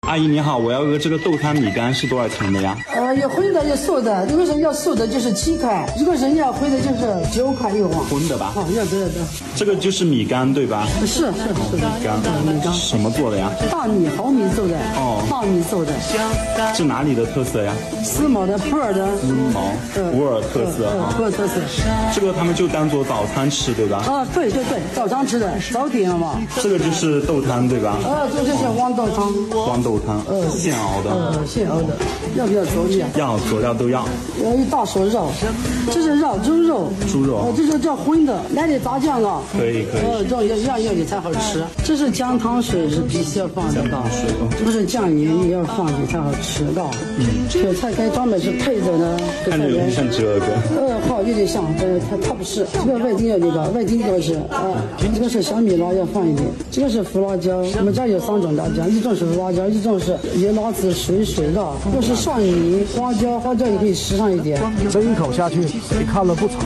阿姨你好，我要个这个豆汤米干是多少钱的呀？ 有荤的有素的，如果是要素的就是7块，如果是要荤的就是9块1碗。 荤的吧？ 要的。 这个就是米干对吧？ 是米干什么做的呀？ 大米毫米做的。大米做的。 是哪里的特色呀？ 丝毛的，普洱的。 普洱特色。 普洱特色。 这个他们就当做早餐吃对吧？ 对，早上吃的，早点嘛。 这个就是豆汤对吧？ 这就是豌豆汤。 豌豆汤，现熬的。 现熬的，要不要佐料？ 要，佐料都要。 一大勺肉，这是肉，猪肉。这是叫荤的，来点炸酱啊。 可以。 这样也才好吃。这是姜汤水是必须要放的，不是酱盐也要放的才好吃的。这菜该专门是配着的。 看着有点像折个。 好，有点像，它不是。这个味精有这个，味精这个是这个是小米辣要放一点，这个是胡辣椒。我们家有3种辣椒，一种是胡辣椒，一种是油辣子水的，这是蒜泥、花椒也可以施上一点。 这一口下去，你看了不馋。